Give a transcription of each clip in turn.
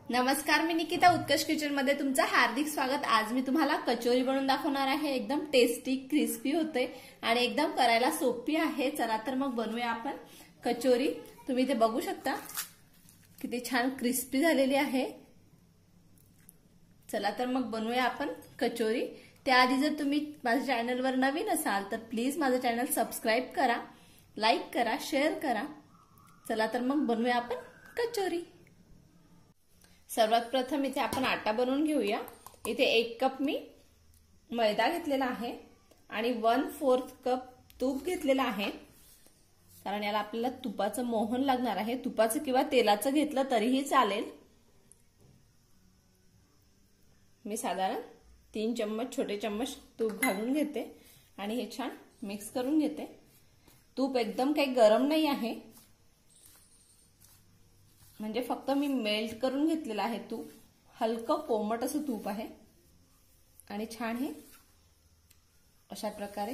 नमस्कार, मी निकिता उत्कर्ष किचन मध्ये तुमचं हार्दिक स्वागत। आज मी तुम्हाला कचोरी बनवून दाखवणार आहे। एकदम टेस्टी क्रिस्पी होते आणि एकदम करायला सोपी आहे। चला तर मग बनवूया आपण कचोरी। तुम्ही इथे बघू शकता किती छान क्रिस्पी झालेली आहे। चला तर मग बनवूया आपण कचोरी। त्याआधी जर तुम्ही माझ्या चॅनलवर नवीन असाल तर प्लीज माझं चॅनल सबस्क्राइब करा, लाईक करा, शेअर करा। चला तर मग बनवूया आपण कचोरी। सर्वात प्रथम इथे आपण आटा बनवून घेऊया। इथे 1 कप मी मैदा घेतलेला आहे आणि 1/4 कप तूप घेतलेला आहे, कारण याला आपल्याला तुपाचं मोहन लागणार आहे। तुपाचं किंवा तेलाचं घेतलं तरीही चालेल। मी साधारण 3 चम्मच छोटे चम्मच तूप घालून घेते आणि हे छान मिक्स करून घेते। तूप एकदम काही गरम नाही आहे, म्हणजे फक्त मी मेल्ट करून घेतलेला आहे तूप। हलकं कोमट असं तूप आहे आणि छान हे अशा प्रकारे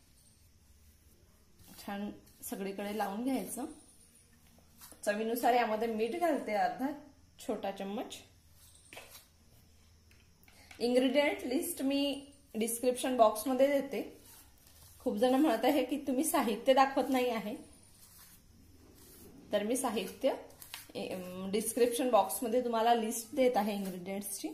छान सगळीकडे लावून घ्यायचं। चवीनुसार यामध्ये मीठ घालते, अर्धा छोटा चम्मच। इंग्रेडिएंट लिस्ट मी डिस्क्रिप्शन बॉक्स मध्ये देते। खूप जण म्हणत आहे की तुम्ही साहित्य दाखवत नाही आहे, तर मी साहित्य डिस्क्रिप्शन बॉक्स मध्ये तुम्हाला लिस्ट देत आहे इंग्रेडिएंट्सची।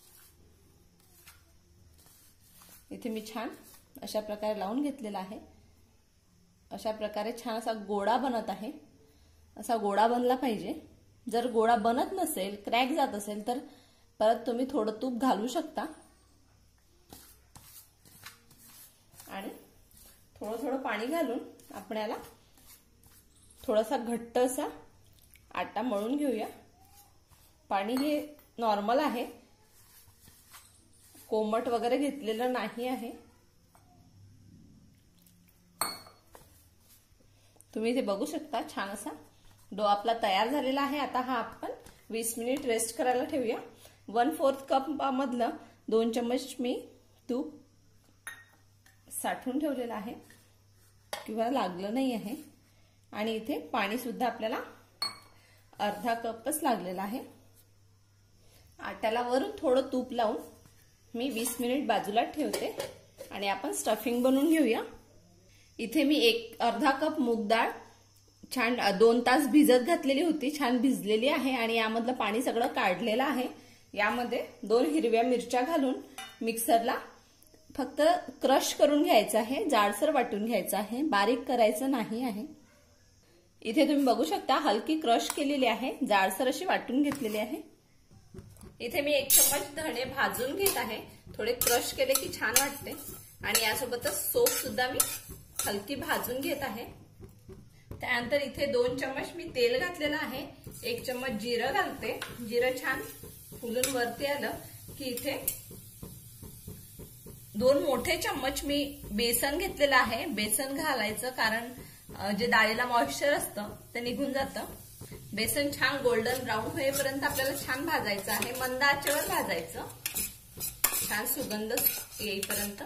इथे मी छान अशा प्रकारे लावून घेतलेला आहे। अशा प्रकारे छान असा गोळा बनत आहे। असा गोळा बनला पाहिजे। जर गोळा बनत नसेल, क्रॅक जात असेल तर परत तुम्ही थोडं तूप घालू शकता आणि थोडं थोडं पाणी घालून आपण याला थोडासा घट्ट असा आटा मळून घेऊया। पाणी हे नॉर्मल आहे, कोमट वगैरे घेतलेलं नाही आहे। तुम्ही इथे बघू शकता छान असा डो आपला तयार झालेला आहे। आता हा आपण 20 मिनिट रेस्ट करायला ठेवूया। 1/4 कप मधलं 2 चम्मच मी तूप साठवून ठेवलेलं आहे किंवा लागलं नाही आहे आणि इथे पाणी सुद्धा आपल्याला अर्धा कपच लागलेला आहे। आट्याला वरून थोडं तूप लावून मी 20 मिनिट बाजूला ठेवते आणि आपण स्टफिंग बनवून घेऊया। इथे मी अर्धा कप मूग डाळ छान 2 तास भिजत घातलेली होती, छान भिजलेली आहे आणि यामधलं पाणी सगळं काढलेलं आहे। यामध्ये 2 हिरव्या मिरच्या घालून मिक्सरला फक्त क्रश करून घ्यायचं आहे, जाडसर वाटून घ्यायचं आहे, बारीक करायचं नाही आहे। इथे तुम्ही बघू शकता हलकी क्रश केलेली आहे, जाडसर अशी वाटून घेतलेली आहे। इथे मी 1 चम्मच धणे भाजून घेत आहे। थोडे क्रश केले की छान वाटते आणि यासोबतच सोप सुद्धा मी हलकी भाजून घेत आहे। त्यानंतर इथे 2 चम्मच मी तेल घातलेलं आहे। 1 चम्मच जिरं घालते। जिरं छान फुलून वरती आलं की इथे 2 मोठे चम्मच मी बेसन घेतलेलं आहे। बेसन घालायचं कारण जे डाळीला मॉइश्चर असतं ते निघून जातं। बेसन छान गोल्डन ब्राऊन होईपर्यंत आपल्याला छान भाजायचं आहे, मंद आचेवर भाजायचं, छान सुगंध येईपर्यंत।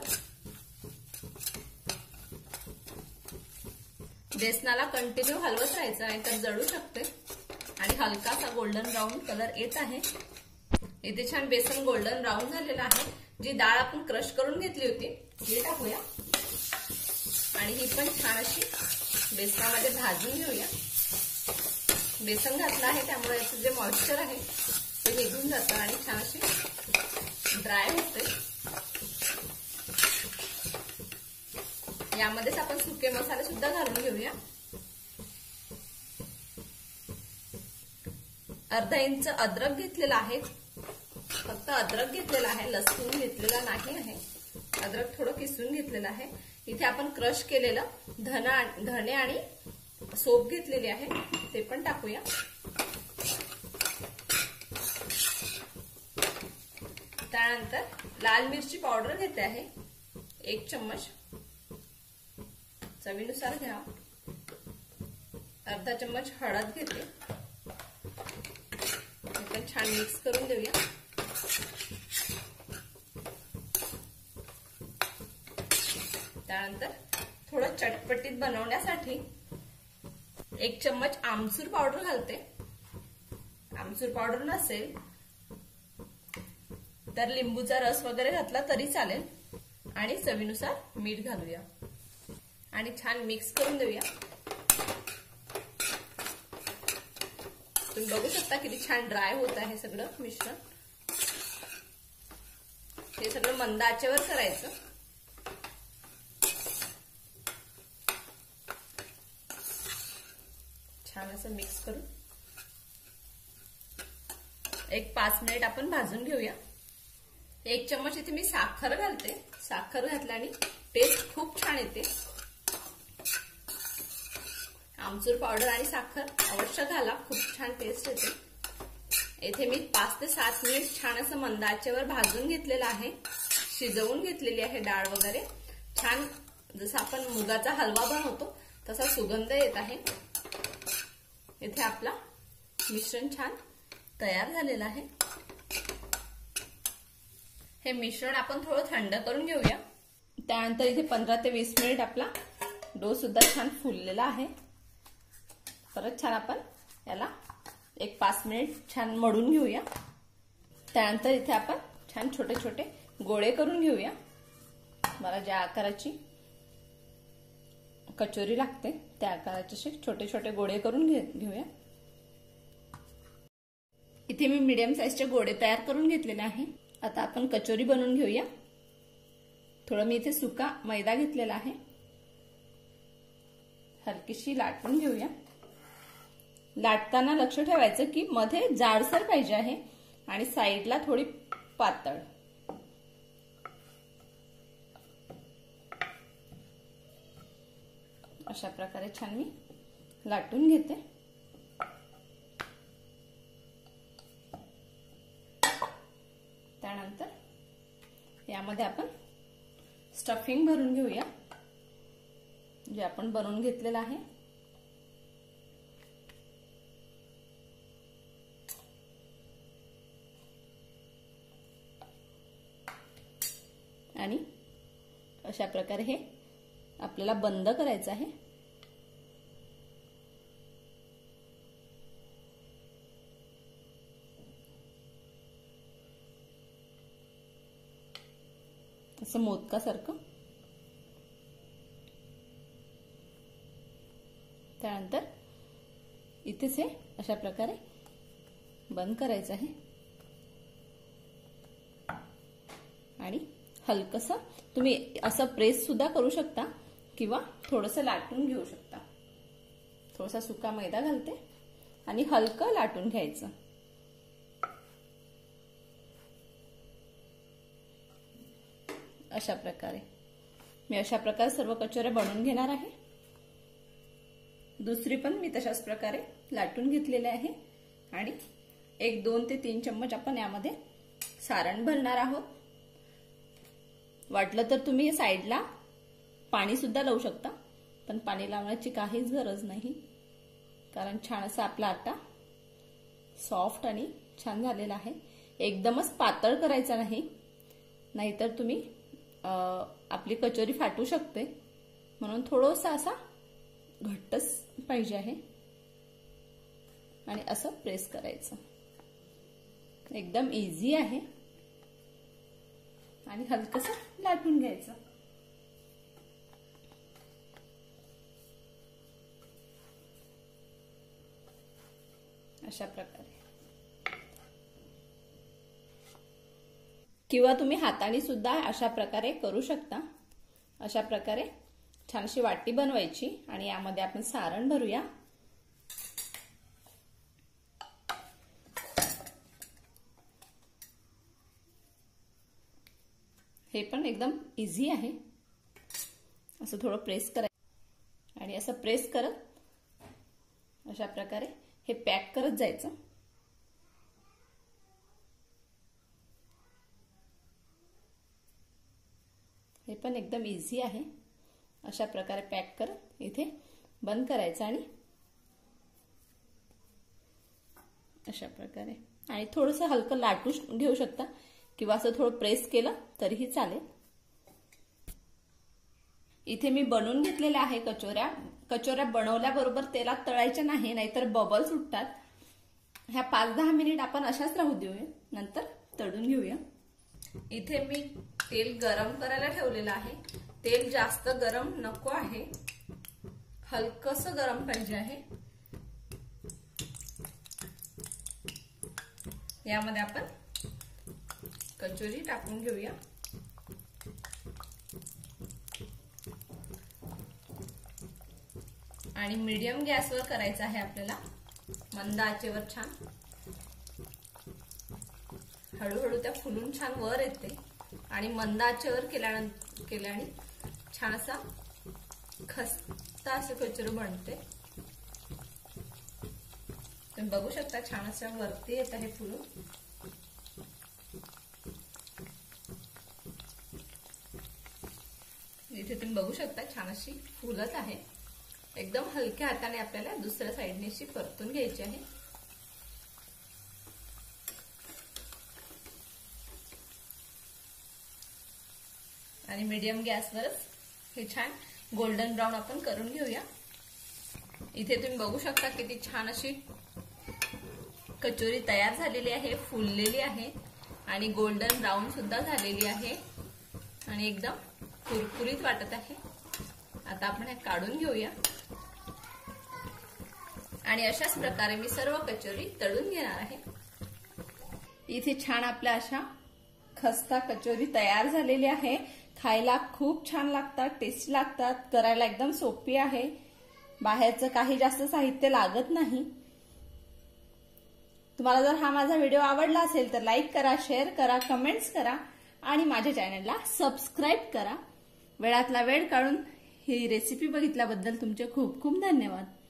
बेसनाला कंटिन्यू हलवत राहायचं नाही तर जळू शकते आणि हलकासा गोल्डन ब्राऊन कलर येत आहे। इथे छान बेसन गोल्डन ब्राऊन झालेलं आहे। जी डाळ आपण क्रश करून घेतली होती ती टाकूया आणि ही पण छान अशी बेसनामध्ये भाजून घेऊया। बेसन घातलं आहे त्यामुळे याचं जे मॉइश्चर आहे ते निघून जातं आणि छान अशी ड्राय होते। यामध्येच आपण सुके मसाले सुद्धा घालून घेऊया। अर्धा इंच अद्रक घेतलेला आहे, फक्त अद्रक घेतलेला आहे, लसूण घेतलेला नाही आहे। अद्रक थोडं किसून घेतलेलं आहे। इथे आपण क्रश केलेलं धणे आणि सोप घेतलेली आहे ते पण टाकूया। त्यानंतर लाल मिरची पावडर घेते आहे 1 चम्मच, चवीनुसार घ्या। अर्धा चम्मच हळद घेते, पण छान मिक्स करून देऊया। त्यानंतर थोडं चटपटीत बनवण्यासाठी 1 चम्मच आमचूर पावडर घालते। आमचूर पावडर नसेल तर लिंबूचा रस वगैरे घातला तरी चालेल आणि चवीनुसार मीठ घालूया आणि छान मिक्स करून देऊया। तुम्ही बघू शकता किती छान ड्राय होत आहे सगळं मिश्रण। हे सगळं मंद आचेवर करायचं। छान असं मिक्स करून एक 5 मिनिट आपण भाजून घेऊया। 1 चम्मच इथे मी साखर घालते। साखर घातल्याने टेस्ट खूप छान येते। आमचूर पावडर आणि साखर अवश्य घाला, खूप छान टेस्ट येते। इथे मी 5 ते 7 मिनिट छान असं मंद आचेवर भाजून घेतलेलं आहे। शिजवून घेतलेली आहे डाळ वगैरे। छान जसं आपण मुगाचा हलवा बनवतो तसा सुगंध येत आहे। इथे आपला मिश्रण छान तयार झालेलं आहे। हे मिश्रण आपण थोडं थंड करून घेऊया। त्यानंतर इथे 15 ते 20 मिनिट आपला डो सुद्धा छान फुललेला आहे। परत छान आपण याला एक 5 मिनिट छान मळून घेऊया। त्यानंतर इथे आपण छान छोटे छोटे गोळे करून घेऊया। मला ज्या आकाराची कचोरी लागते त्या आकाराचे छोटे छोटे गोळे करून घेऊया। इथे मी मीडियम साईजचे गोळे तयार करून घेतलेले आहे। आता आपण कचोरी बनवून घेऊया। थोडं मी इथे सुका मैदा घेतलेला आहे। हलकीशी लाटून घेऊया। लाटताना लक्ष ठेवायचं की मध्ये जाडसर पाहिजे आहे आणि साईडला थोडी पातळ। अशा प्रकारे छान मी लाटून घेते। त्यानंतर यामध्ये आपण स्टफिंग भरून घेऊया जे आपण बनवून घेतलेलं आहे। आणि अशा प्रकारे हे आपल्याला बंद करायचं आहे। असं मोदकासारखं। त्यानंतर इथेच हे अशा प्रकारे बंद करायचं आहे आणि हलकसं तुम्ही असं प्रेस सुद्धा करू शकता किंवा थोडंसं लाटून घेऊ शकता। थोडासा सुका मैदा घालते आणि हलकं लाटून घ्यायचं। अशा प्रकारे मी अशा प्रकारे सर्व कचोऱ्या बनवून घेणार आहे। दुसरी पण मी तशाच प्रकारे लाटून घेतलेले आहे आणि 1-2 ते 3 चम्मच आपण यामध्ये सारण भरणार आहोत। वाटलं तर तुम्ही साईडला पाणी सुद्धा लावू शकता, पण पाणी लावण्याची काहीच गरज नाही कारण छान असा आपला आटा सॉफ्ट आणि छान झालेला आहे। एकदमच पातळ करायचा नाही, नाहीतर तुम्ही आपली कचोरी फाटू शकते, म्हणून थोडासा असा घट्टच पाहिजे आहे आणि असं प्रेस करायचं। एकदम इझी आहे आणि हलकसं लाटून घ्यायचं। अशा प्रकारे किंवा तुम्ही हाताने सुद्धा अशा प्रकारे करू शकता। अशा प्रकारे छानशी वाटी बनवायची आणि यामध्ये आपण सारण भरूया। हे पण एकदम इझी आहे। असं थोडं प्रेस करायचं आणि असं प्रेस करत अशा प्रकारे हे पॅक करत जायचं। हे पण एकदम इझी आहे। अशा प्रकारे पॅक करत इथे बंद करायचं आणि अशा प्रकारे आणि थोडंसं हलकं लाटून घेऊ शकता किंवा असं थोडं प्रेस केलं तरीही चालेल। इथे मी बनवून घेतलेल्या आहे कचोऱ्या। कचोऱ्या बनवल्याबरोबर तेलात तळायच्या नाही, नाहीतर बबल सुटतात। ह्या 5-10 मिनिट आपण अशाच राहू देऊया, नंतर तळून घेऊया। इथे मी तेल गरम करायला ठेवलेलं आहे. तेल जास्त गरम नको आहे, हलकसं गरम पाहिजे आहे. यामध्ये आपण कचोरी टाकून घेऊया. आणि मीडियम गॅसवर करायचं आहे आपल्याला, मंद आचेवर. छान हळूहळू त्या फुलून छान वर येते आणि मंद आचेवर केल्याने छान असा खस्ता असे कचोरी बनते. तुम्ही बघू शकता छान अशा वरती येत आहे फुलून. इथे तुम्ही बघू शकता छान अशी फुलत आहे. एकदम हलक्या हाताने आपल्याला दुसऱ्या साईडने अशी परतून घ्यायची आहे. आणि मीडियम गॅसवरच हे छान गोल्डन ब्राऊन आपण करून घेऊया. इथे तुम्ही बघू शकता किती छान अशी कचोरी तयार झालेली आहे, फुललेली आहे आणि गोल्डन ब्राऊन सुद्धा झालेली आहे आणि एकदम कुरकुरीत वाटत आहे. आता आपण हे काढून घेऊया. आणि अशाच प्रकारे मी सर्व कचोरी तळून घेणार आहे. इथे छान आपल्या अशा खस्ता कचोरी तयार झालेली आहे. खायला खूप छान लागतात, टेस्टी लागतात, करायला एकदम सोपी आहे. बाहेरचं काही जास्त साहित्य लागत नाही. तुम्हाला जर हा माझा व्हिडिओ आवडला असेल तर लाईक करा, शेअर करा, कमेंट्स करा आणि माझ्या चॅनलला सबस्क्राईब करा. वेळातला वेळ काढून ही रेसिपी बघितल्याबद्दल तुमचे खूप खूप धन्यवाद.